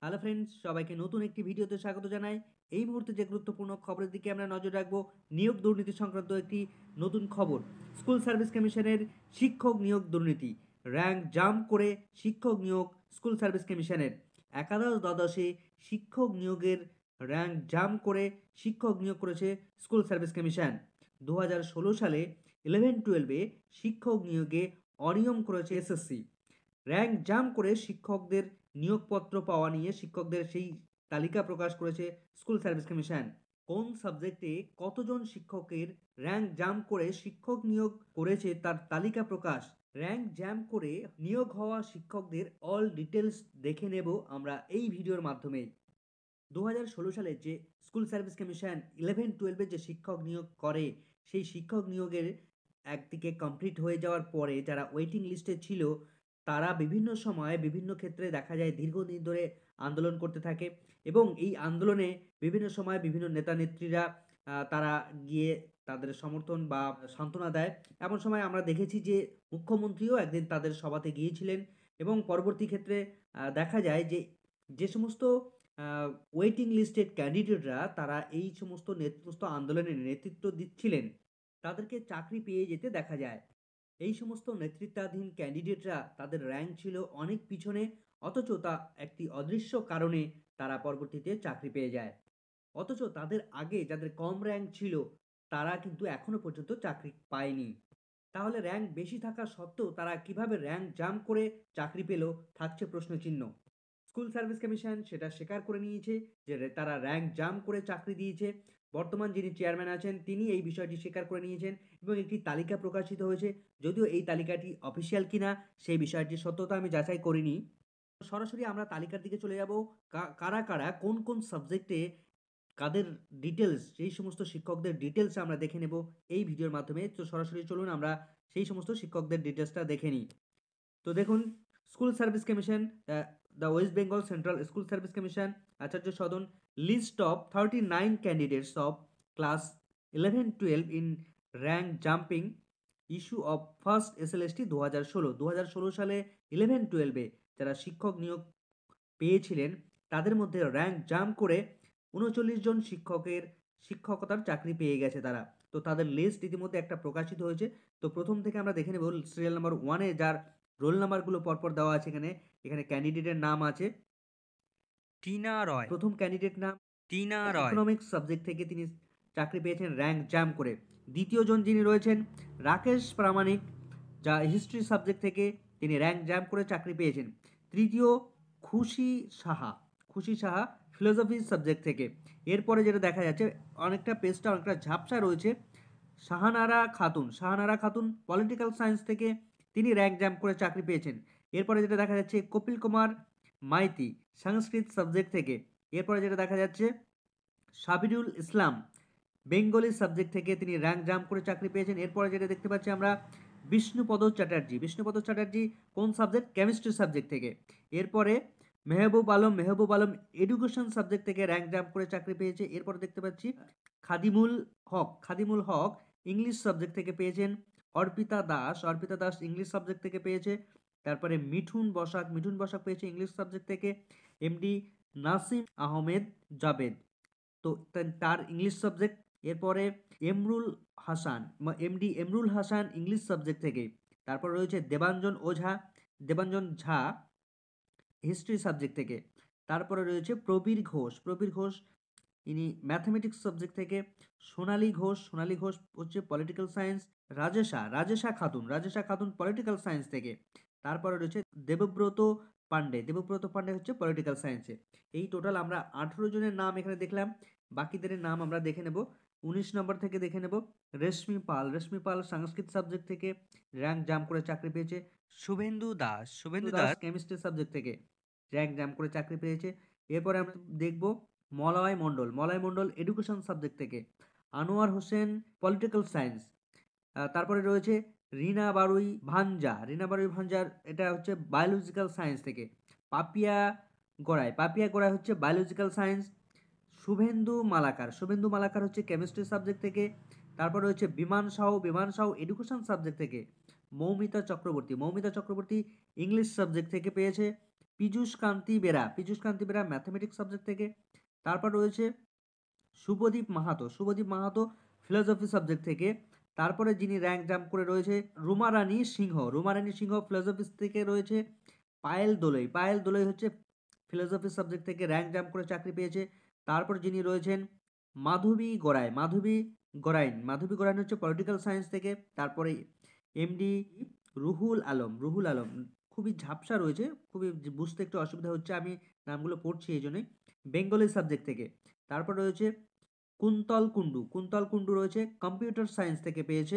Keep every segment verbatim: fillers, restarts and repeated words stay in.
Hello friends, সবাইকে নতুন একটি ভিডিওতে স্বাগত জানাই। এই মুহূর্তে যে গুরুত্বপূর্ণ খবরের দিকে আমরা নজর রাখবো, নিয়োগ দুর্নীতি সংক্রান্ত একটি নতুন খবর। স্কুল সার্ভিস কমিশনের শিক্ষক নিয়োগ দুর্নীতি, র্যাঙ্ক জাম্প করে শিক্ষক নিয়োগ স্কুল সার্ভিস কমিশনের। একাদশ দ্বাদশে শিক্ষক নিয়োগের র্যাঙ্ক জাম্প করে শিক্ষক নিয়োগ করেছে স্কুল সার্ভিস কমিশন। দু হাজার ষোলো সালে ইলেভেন টুয়েলভে শিক্ষক নিয়োগে অনিয়ম করেছে এসএসসি। র্যাঙ্ক জাম্প করে শিক্ষকদের নিয়োগপত্র পাওয়া নিয়ে শিক্ষকদের সেই তালিকা প্রকাশ করেছে স্কুল সার্ভিস কমিশন। কোন সাবজেক্টে কতজন শিক্ষকের র্যাঙ্ক জাম্প করে শিক্ষক নিয়োগ করেছে তার তালিকা প্রকাশ। র্যাঙ্ক জাম্প করে নিয়োগ হওয়া শিক্ষকদের অল ডিটেলস দেখে নেব আমরা এই ভিডিওর মাধ্যমে। দু হাজার ষোলো সালে যে স্কুল সার্ভিস কমিশন ইলেভেন টুয়েলভে যে শিক্ষক নিয়োগ করে, সেই শিক্ষক নিয়োগের একদিকে কমপ্লিট হয়ে যাওয়ার পরে যারা ওয়েটিং লিস্টে ছিল তারা বিভিন্ন সময়ে বিভিন্ন ক্ষেত্রে দেখা যায় দীর্ঘদিন ধরে আন্দোলন করতে থাকে, এবং এই আন্দোলনে বিভিন্ন সময় বিভিন্ন নেতা নেত্রীরা আহ, তারা গিয়ে তাদের সমর্থন বা সান্ত্বনা দেয়। এমন সময় আমরা দেখেছি যে মুখ্যমন্ত্রীও একদিন তাদের সভাতে গিয়েছিলেন, এবং পরবর্তী ক্ষেত্রে আহ, দেখা যায় যে যে সমস্ত ওয়েটিং লিস্টেড ক্যান্ডিডেটরা তারা এই সমস্ত নেতৃত্ব আন্দোলনের নেতৃত্ব দিচ্ছিলেন, তাদেরকে চাকরি পেয়ে যেতে দেখা যায়। এই সমস্ত নেতৃত্বাধীন ক্যান্ডিডেটরা তাদের র্যাঙ্ক ছিল অনেক পিছনে, অথচ তা একটি অদৃশ্য কারণে তারা পরবর্তীতে চাকরি পেয়ে যায়। অথচ তাদের আগে যাদের কম র্যাঙ্ক ছিল তারা কিন্তু এখনো পর্যন্ত চাকরি পায়নি। তাহলে র্যাঙ্ক বেশি থাকা সত্ত্বেও তারা কিভাবে র্যাঙ্ক জাম্প করে চাকরি পেল, থাকছে প্রশ্নচিহ্ন। স্কুল সার্ভিস কমিশন সেটা স্বীকার করে নিয়েছে যে রে- তারা র্যাঙ্ক জাম্প করে চাকরি দিয়েছে। বর্তমান যিনি চেয়ারম্যান আছেন তিনি এই বিষয়টি স্বীকার করে নিয়েছেন, এবং একটি তালিকা প্রকাশিত হয়েছে। যদিও এই তালিকাটি অফিসিয়াল কিনা সেই বিষয়টির সত্যতা আমি যাচাই করিনি। সরাসরি আমরা তালিকার দিকে চলে যাব। কা- কারা কারা কোন কোন সাবজেক্টে কাদের ডিটেলস, সেই সমস্ত শিক্ষকদের ডিটেলস আমরা দেখে নেব এই ভিডিওর মাধ্যমে। তো সরাসরি চলুন আমরা সেই সমস্ত শিক্ষকদের ডিটেলসটা দেখে নিই। তো দেখুন, School Service Commission, the West Bengal Central School Service Commission, Acharya Sadan, list of thirty nine candidates of class eleven twelve in rank jumping issue of first S L S T দু হাজার ষোলো দু হাজার ষোলো সালে ইলেভেন টুয়েলভে যারা শিক্ষক নিয়োগ পেয়েছিলেন তাদের মধ্যে র্যাঙ্ক জাম্প করে উনচল্লিশ জন শিক্ষকের শিক্ষকতার চাকরি পেয়ে গেছে তারা। তো তাদের লিস্ট ইতিমধ্যে একটা প্রকাশিত হয়েছে। তো প্রথম থেকে আমরা দেখে নেব সিরিয়াল নাম্বার ওয়ানে যার রোল নাম্বারগুলো পরপর দেওয়া আছে। এখানে এখানে ক্যান্ডিডেটের নাম আছে টিনা রয়। প্রথম ক্যান্ডিডেট নাম টিনা রয়। ইকোনমিক্স সাবজেক্ট থেকে তিনি চাকরি পেয়েছেন র্যাঙ্ক জাম্প করে। দ্বিতীয় জন যিনি রয়েছেন রাকেশ প্রামাণিক, যা হিস্ট্রি সাবজেক্ট থেকে তিনি র্যাঙ্ক জাম্প করে চাকরি পেয়েছেন। তৃতীয় খুশি সাহা, খুশি সাহা ফিলোসফি সাবজেক্ট থেকে। এরপরে যেটা দেখা যাচ্ছে অনেকটা পেজটা অনেকটা ঝাপসা রয়েছে, শাহানারা খাতুন, শাহানারা খাতুন পলিটিক্যাল সায়েন্স থেকে তিনি র্যাঙ্ক জাম্প করে চাকরি পেয়েছেন। এরপরে যেটা দেখা যাচ্ছে কপিল কুমার মাইতি সংস্কৃত সাবজেক্ট থেকে। এরপরে যেটা দেখা যাচ্ছে সাবিরুল ইসলাম বেঙ্গলি সাবজেক্ট থেকে তিনি র্যাঙ্ক জাম্প করে চাকরি পেয়েছেন। এরপরে যেটা দেখতে পাচ্ছি আমরা বিষ্ণুপদ চ্যাটার্জি, বিষ্ণুপদ চ্যাটার্জি কোন সাবজেক্ট, কেমিস্ট্রি সাবজেক্ট থেকে। এরপরে মেহবুব আলম, মেহবুব আলম এডুকেশন সাবজেক্ট থেকে র্যাঙ্ক জাম্প করে চাকরি পেয়েছে। এরপরে দেখতে পাচ্ছি খাদিমুল হক, খাদিমুল হক ইংলিশ সাবজেক্ট থেকে পেয়েছেন। অর্পিতা দাস, অর্পিতা দাস ইংলিশ সাবজেক্ট থেকে পেয়েছে। তারপরে মিঠুন বসাক, মিঠুন বসাক পেয়েছে ইংলিশ সাবজেক্ট থেকে। এমডি নাসিম আহমেদ জাবেদ, তো তা- তার ইংলিশ সাবজেক্ট। এরপরে Emrul Hasan, MD Emrul Hasan English subject থেকে। তারপর রয়েছে দেবাঞ্জন ওঝা, দেবাঞ্জন ঝা হিস্ট্রি সাবজেক্ট থেকে। তারপরে রয়েছে প্রবীর ঘোষ, প্রবীর ঘোষ ইনি ম্যাথমেটিক্স সাবজেক্ট থেকে। সোনালী ঘোষ, সোনালী ঘোষ হচ্ছে political science. Rajesha, Rajesha Khatun, Rajesha Khatun political science থেকে। তারপরে রয়েছে দেবব্রত পান্ডে, দেবব্রত পান্ডে হচ্ছে পলিটিক্যাল সায়েন্সে। এই টোটাল আমরা আঠেরো জনের নাম এখানে দেখলাম। বাকিদের নাম আমরা দেখে নেব। উনিশ নম্বর থেকে দেখে নেব রেশমি পাল, রেশমি পাল সংস্কৃত সাবজেক্ট থেকে র্যাঙ্ক জাম্প করে চাকরি পেয়েছে। শুভেন্দু দাস, শুভেন্দু শুভেন্দু দাস দাস। কেমিস্ট্রি সাবজেক্ট থেকে র্যাঙ্ক জাম্প করে চাকরি পেয়েছে। এরপরে আমরা দেখব মলয় মণ্ডল, মলয় মণ্ডল এডুকেশন সাবজেক্ট থেকে। Anwar Hossain political science. তারপরে রয়েছে রিনা বারুই ভাঞ্জা, রিনা বারুই ভাঞ্জার এটা হচ্ছে বায়োলজিক্যাল সায়েন্স থেকে। পাপিয়া গড়াই, পাপিয়া গড়াই হচ্ছে বায়োলজিক্যাল সায়েন্স। শুভেন্দু মালাকার, শুভেন্দু মালাকার হচ্ছে কেমিস্ট্রি সাবজেক্ট থেকে। তারপর রয়েছে বিমান সাহু, বিমান সাহু এডুকেশন সাবজেক্ট থেকে। মৌমিতা চক্রবর্তী, মৌমিতা চক্রবর্তী ইংলিশ সাবজেক্ট থেকে পেয়েছে। পীযূষ কান্তি বেরা পীযূষ কান্তি বেরা ম্যাথমেটিক্স সাবজেক্ট থেকে। তারপর রয়েছে শুভদীপ মাহাতো শুভদীপ মাহাতো ফিলোসফি সাবজেক্ট থেকে। তারপরে যিনি র্যাঙ্ক জাম্প করে রয়েছে রুমারানী সিংহ রুমারানী সিংহ ফিলোসফি থেকে রয়েছে। পায়েল দোলই পায়েল দোলই হচ্ছে ফিলোসফি সাবজেক্ট থেকে র্যাঙ্ক জাম্প করে চাকরি পেয়েছে। তারপর যিনি রয়েছেন মাধবী গড়াই মাধবী গড়াইন মাধবী গড়াইন হচ্ছে পলিটিক্যাল সায়েন্স থেকে। তারপরে এমডি রুহুল আলম রুহুল আলম খুবই ঝাপসা রয়েছে, খুবই বুঝতে একটু অসুবিধা হচ্ছে, আমি নামগুলো পড়ছি এই জন্যই, বেঙ্গলি সাবজেক্ট থেকে। তারপর রয়েছে কুন্তল কুন্ডু কুন্তল কুন্ডু রয়েছে কম্পিউটার সায়েন্স থেকে পেয়েছে।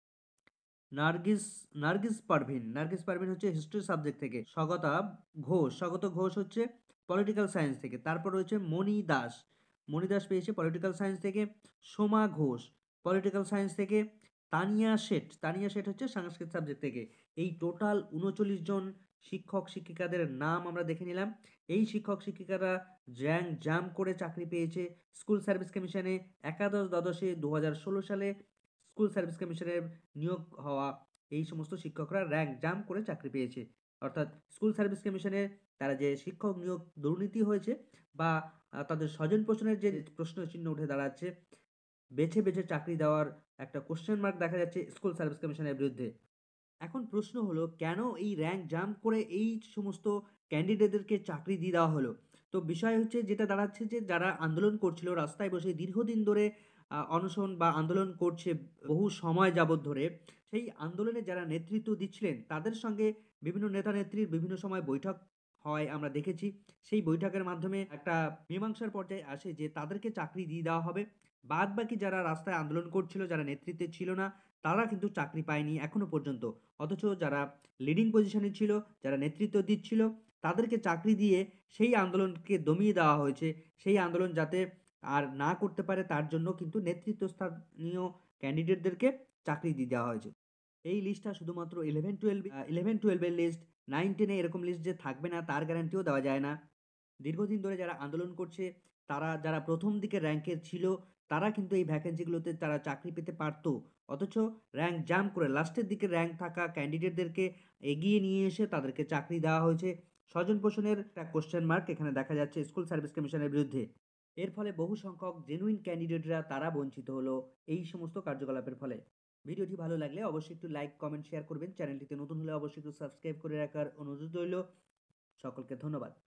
নার্গিস নার্গিস পারভিন নার্গিস পারভিন হচ্ছে হিস্ট্রি সাবজেক্ট থেকে। স্বগতা ঘোষ স্বগত ঘোষ হচ্ছে পলিটিক্যাল সায়েন্স থেকে। তারপর রয়েছে মণি দাস মণি দাস পেয়েছে পলিটিক্যাল সায়েন্স থেকে। সোমা ঘোষ পলিটিক্যাল সায়েন্স থেকে। তানিয়া শেঠ তানিয়া শেঠ হচ্ছে সংস্কৃত সাবজেক্ট থেকে। এই টোটাল উনচল্লিশ জন শিক্ষক শিক্ষিকাদের নাম আমরা দেখে নিলাম। এই শিক্ষক শিক্ষিকারা র্যাঙ্ক জাম্প করে চাকরি পেয়েছে স্কুল সার্ভিস কমিশনে একাদশ দ্বাদশে দু হাজার ষোলো সালে। স্কুল সার্ভিস কমিশনের নিয়োগ হওয়া এই সমস্ত শিক্ষকরা র্যাঙ্ক জাম্প করে চাকরি পেয়েছে। অর্থাৎ স্কুল সার্ভিস কমিশনের তারা যে শিক্ষক নিয়োগ দুর্নীতি হয়েছে বা আহ, তাদের স্বজন পোষণের যে প্রশ্ন চিহ্ন উঠে দাঁড়াচ্ছে, বেছে বেছে চাকরি দেওয়ার একটা কোশ্চেন মার্ক দেখা যাচ্ছে স্কুল সার্ভিস কমিশনের বিরুদ্ধে। এখন প্রশ্ন হলো কেন এই র্যাঙ্ক জাম্প করে এই সমস্ত ক্যান্ডিডেটদেরকে চাকরি দিয়ে দেওয়া হলো। তো বিষয় হচ্ছে যেটা দাঁড়াচ্ছে যে যারা আন্দোলন করছিল রাস্তায় বসে দীর্ঘদিন ধরে আহ, অনশন বা আন্দোলন করছে বহু সময় যাবৎ ধরে, সেই আন্দোলনে যারা নেতৃত্ব দিচ্ছিলেন তাদের সঙ্গে বিভিন্ন নেতা নেত্রীর বিভিন্ন সময় বৈঠক হয় আমরা দেখেছি। সেই বৈঠকের মাধ্যমে একটা মীমাংসার পর্যায়ে আসে যে তাদেরকে চাকরি দিয়ে দেওয়া হবে। বাদ বাকি যারা রাস্তায় আন্দোলন করছিল যারা নেতৃত্বে ছিল না তারা কিন্তু চাকরি পায়নি এখনো পর্যন্ত। অথচ যারা লিডিং পজিশনে ছিল, যারা নেতৃত্ব দিচ্ছিল, তাদেরকে চাকরি দিয়ে সেই আন্দোলনকে দমিয়ে দেওয়া হয়েছে। সেই আন্দোলন যাতে আর না করতে পারে তার জন্য কিন্তু নেতৃত্বস্থানীয় ক্যান্ডিডেটদেরকে চাকরি দিয়ে দেওয়া হয়েছে। এই লিস্টটা শুধুমাত্র ইলেভেন টুয়েলভ ইলেভেন টুয়েলভের লিস্ট, নাইন টেনে এরকম লিস্ট যে থাকবে না তার গ্যারান্টিও দেওয়া যায় না। দীর্ঘদিন ধরে যারা আন্দোলন করছে, তারা যারা প্রথম দিকে র্যাঙ্কের ছিল, তারা কিন্তু এই ভ্যাকেন্সিগুলোতে তারা চাকরি পেতে পারতো। অথচ র্যাঙ্ক জাম্প করে লাস্টের দিকে র্যাঙ্ক থাকা ক্যান্ডিডেটদেরকে এগিয়ে নিয়ে এসে তাদেরকে চাকরি দেওয়া হয়েছে। স্বজন পোষণের একটা কোশ্চেন মার্ক এখানে দেখা যাচ্ছে স্কুল সার্ভিস কমিশনের বিরুদ্ধে। এর ফলে বহু সংখ্যক জেনুইন ক্যান্ডিডেটরা তারা বঞ্চিত হলো এই সমস্ত কার্যকলাপের ফলে। ভিডিওটি ভালো লাগলে অবশ্যই একটু লাইক কমেন্ট শেয়ার করবেন। চ্যানেলটিতে নতুন হলে অবশ্যই একটু সাবস্ক্রাইব করে রাখার অনুরোধ রইল। সকলকে ধন্যবাদ।